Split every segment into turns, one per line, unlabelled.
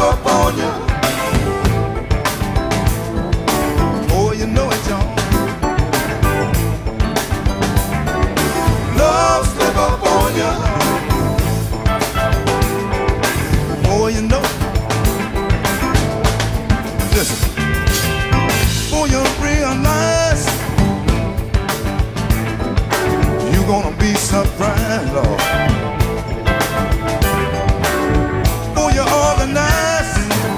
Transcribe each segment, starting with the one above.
up on you. Oh, you know it, y'all. Love slip up on you. Oh, you know it. Listen. For you realize you're gonna be surprised, Lord. For you organize,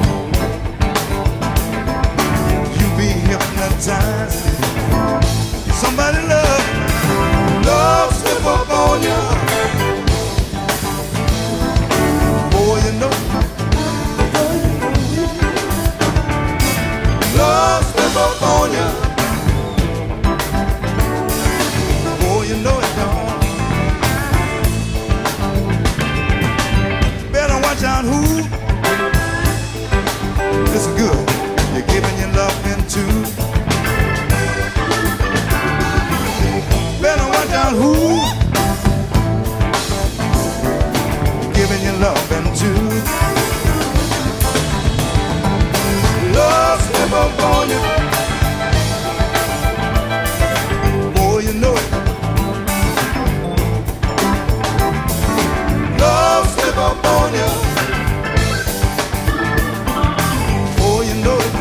you be hypnotized. Somebody love slip up on you. Boy, you know. Love slip up on you. Boy, you know it, dog. Better watch out who. This is good. You're giving your love into. Better watch out who. You're giving your love into. Love slip up on you. Boy, you know it. Love slip up on you. Boy, you know it.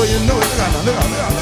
before you know it. Look out, look out, look out.